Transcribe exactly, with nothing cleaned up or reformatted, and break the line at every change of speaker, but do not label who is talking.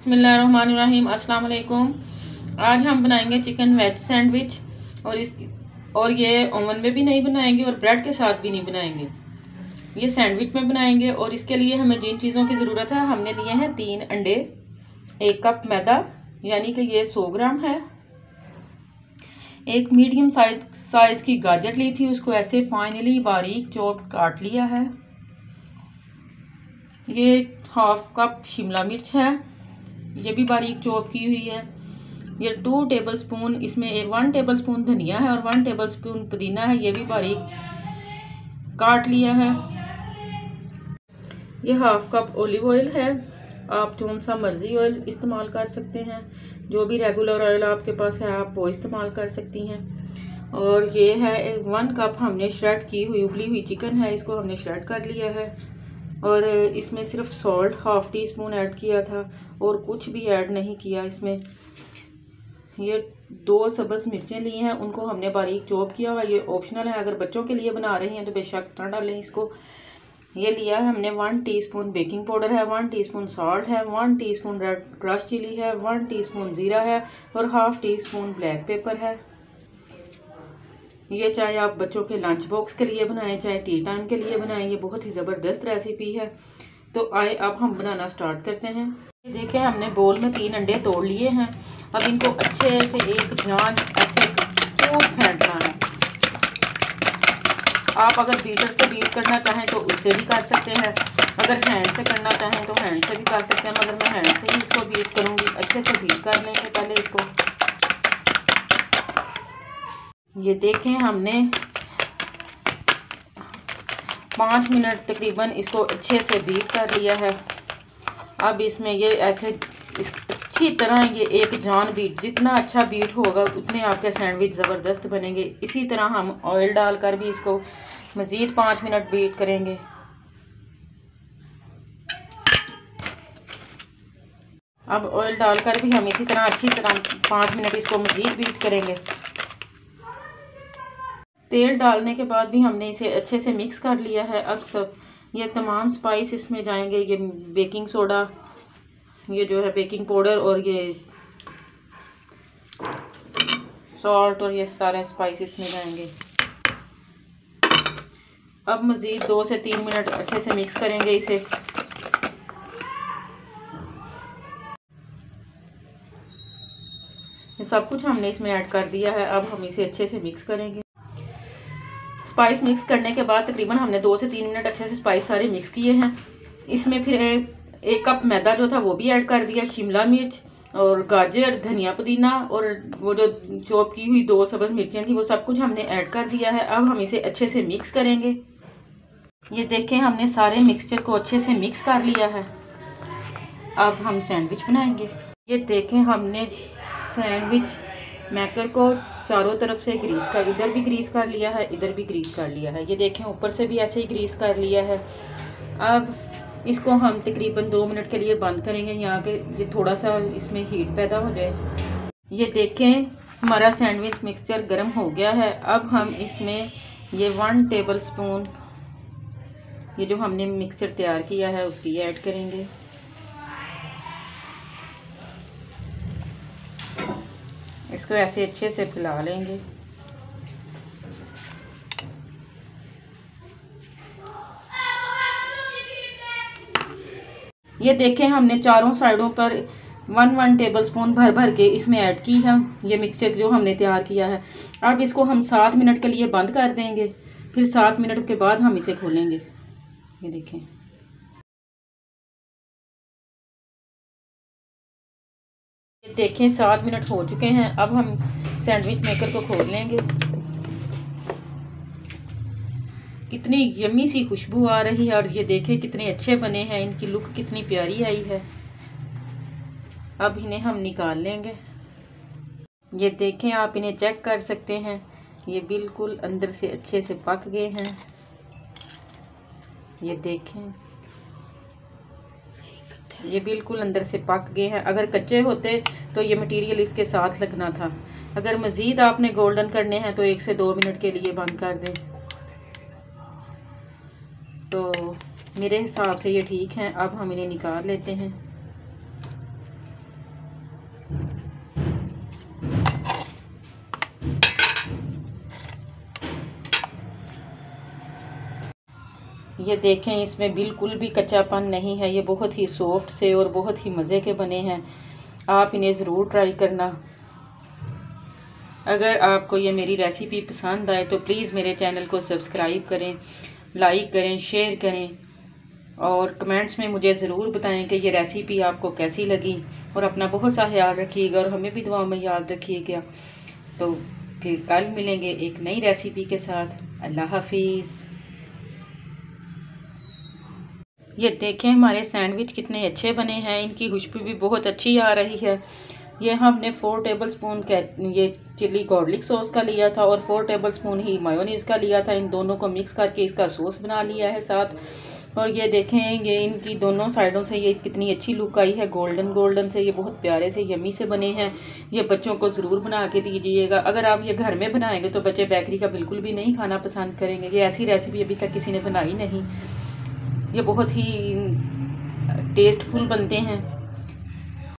बिस्मिल्लाहिर्रहमानिर्रहीम। अस्सलाम वालेकुम। आज हम बनाएंगे चिकन वेज सैंडविच और इस और ये ओवन में भी नहीं बनाएंगे और ब्रेड के साथ भी नहीं बनाएंगे, ये सैंडविच में बनाएंगे। और इसके लिए हमें जिन चीज़ों की ज़रूरत है, हमने लिए हैं तीन अंडे, एक कप मैदा यानी कि ये सौ ग्राम है, एक मीडियम साइज साइज़ की गाजर ली थी, उसको ऐसे फाइनली बारीक चॉप काट लिया है। ये हाफ कप शिमला मिर्च है, ये भी बारीक चॉप की हुई है। ये टू टेबल स्पून, इसमें वन टेबल स्पून धनिया है और वन टेबल स्पून पुदीना है, ये भी बारीक काट लिया है। ये हाफ कप ऑलिव ऑयल है, आप कौन सा मर्जी ऑयल इस्तेमाल कर सकते हैं, जो भी रेगुलर ऑयल आपके पास है आप वो इस्तेमाल कर सकती हैं। और ये है वन कप हमने श्रेड की हुई उबली हुई चिकन है, इसको हमने श्रेड कर लिया है। और इसमें सिर्फ salt half teaspoon add किया था और कुछ भी ऐड नहीं किया इसमें। ये दो सब्ज़ मिर्चें ली हैं, उनको हमने बारीक चॉप किया हुआ, ये ऑप्शनल है, अगर बच्चों के लिए बना रही हैं तो बेशक ना डालें इसको। ये लिया है हमने वन टीस्पून बेकिंग पाउडर है, वन टीस्पून सॉल्ट है, one teaspoon red crush chilli है, वन टीस्पून ज़ीरा है और half teaspoon black pepper है। ये चाहे आप बच्चों के लंच बॉक्स के लिए बनाएं, चाहे टी टाइम के लिए बनाएं, ये बहुत ही ज़बरदस्त रेसिपी है। तो आए अब हम बनाना स्टार्ट करते हैं। देखिए हमने बोल में तीन अंडे तोड़ लिए हैं, अब इनको अच्छे से एक जान ऐसे खूब फेंटना है। आप अगर बीटर से बीट करना चाहें तो उससे भी कर सकते हैं, अगर हैंड से करना चाहें तो हैंड से भी कर सकते हैं, मगर मैं हैंड से ही इसको बीट करूँगी। अच्छे से बीट कर लेंगे पहले इसको। ये देखें हमने पाँच मिनट तकरीबन इसको अच्छे से बीट कर लिया है। अब इसमें ये ऐसे इस अच्छी तरह ये एक जान बीट, जितना अच्छा बीट होगा उतने आपके सैंडविच ज़बरदस्त बनेंगे। इसी तरह हम ऑयल डालकर भी इसको मज़ीद पाँच मिनट बीट करेंगे। अब ऑयल डालकर भी हम इसी तरह अच्छी तरह पाँच मिनट इसको मज़ीद बीट करेंगे। तेल डालने के बाद भी हमने इसे अच्छे से मिक्स कर लिया है। अब सब ये तमाम स्पाइस इसमें जाएंगे, ये बेकिंग सोडा, ये जो है बेकिंग पाउडर और ये सॉल्ट और ये सारे स्पाइस इसमें जाएंगे। अब मज़ीद दो से तीन मिनट अच्छे से मिक्स करेंगे इसे। ये सब कुछ हमने इसमें ऐड कर दिया है, अब हम इसे अच्छे से मिक्स करेंगे। स्पाइस मिक्स करने के बाद तकरीबन हमने दो से तीन मिनट अच्छे से स्पाइस सारे मिक्स किए हैं। इसमें फिर एक, एक कप मैदा जो था वो भी ऐड कर दिया, शिमला मिर्च और गाजर, धनिया पुदीना और वो जो चॉप की हुई दो सब्ज़ मिर्चें थी वो सब कुछ हमने ऐड कर दिया है। अब हम इसे अच्छे से मिक्स करेंगे। ये देखें हमने सारे मिक्सचर को अच्छे से मिक्स कर लिया है। अब हम सैंडविच बनाएंगे। ये देखें हमने सैंडविच मेकर को चारों तरफ से ग्रीस कर, इधर भी ग्रीस कर लिया है, इधर भी ग्रीस कर लिया है। ये देखें ऊपर से भी ऐसे ही ग्रीस कर लिया है। अब इसको हम तकरीबन दो मिनट के लिए बंद करेंगे, यहाँ के ये थोड़ा सा इसमें हीट पैदा हो जाए। ये देखें हमारा सैंडविच मिक्सचर गर्म हो गया है। अब हम इसमें ये वन टेबल स्पून ये जो हमने मिक्सचर तैयार किया है उसकी ऐड करेंगे। इसको ऐसे अच्छे से फैला लेंगे। ये देखें हमने चारों साइडों पर वन वन टेबल स्पून भर भर के इसमें ऐड की है ये मिक्सचर जो हमने तैयार किया है। अब इसको हम सात मिनट के लिए बंद कर देंगे, फिर सात मिनट के बाद हम इसे खोलेंगे। ये देखें देखें सात मिनट हो चुके हैं। अब हम सैंडविच मेकर को खोल लेंगे। कितनी यम्मी सी खुशबू आ रही है और ये देखें कितने अच्छे बने हैं, इनकी लुक कितनी प्यारी आई है। अब इन्हें हम निकाल लेंगे। ये देखें आप इन्हें चेक कर सकते हैं, ये बिल्कुल अंदर से अच्छे से पक गए हैं। ये देखें ये बिल्कुल अंदर से पक गए हैं। अगर कच्चे होते तो ये मटेरियल इसके साथ लगना था। अगर मज़ीद आपने गोल्डन करने हैं तो एक से दो मिनट के लिए बंद कर दें। तो मेरे हिसाब से ये ठीक है। अब हम इन्हें निकाल लेते हैं। ये देखें, इसमें बिल्कुल भी कच्चापन नहीं है। ये बहुत ही सॉफ्ट से और बहुत ही मज़े के बने हैं। आप इन्हें ज़रूर ट्राई करना। अगर आपको ये मेरी रेसिपी पसंद आए तो प्लीज़ मेरे चैनल को सब्सक्राइब करें, लाइक करें, शेयर करें और कमेंट्स में मुझे ज़रूर बताएं कि ये रेसिपी आपको कैसी लगी। और अपना बहुत सा ख्याल रखिएगा और हमें भी दुआ में याद रखिएगा। तो फिर कल मिलेंगे एक नई रेसिपी के साथ। अल्लाह हाफिज़। ये देखें हमारे सैंडविच कितने अच्छे बने हैं। इनकी खुशबू भी बहुत अच्छी आ रही है। ये हमने फोर टेबल स्पून ये चिली गार्लिक सॉस का लिया था और फोर टेबल स्पून ही मायोनीज़ का लिया था। इन दोनों को मिक्स करके इसका सॉस बना लिया है साथ। और ये देखें, ये इनकी दोनों साइडों से ये कितनी अच्छी लुक आई है, गोल्डन गोल्डन से। ये बहुत प्यारे से यमी से बने हैं। ये बच्चों को ज़रूर बना के दीजिएगा। अगर आप ये घर में बनाएंगे तो बच्चे बेकरी का बिल्कुल भी नहीं खाना पसंद करेंगे। ये ऐसी रेसिपी अभी तक किसी ने बनाई नहीं। ये बहुत ही टेस्टफुल बनते हैं।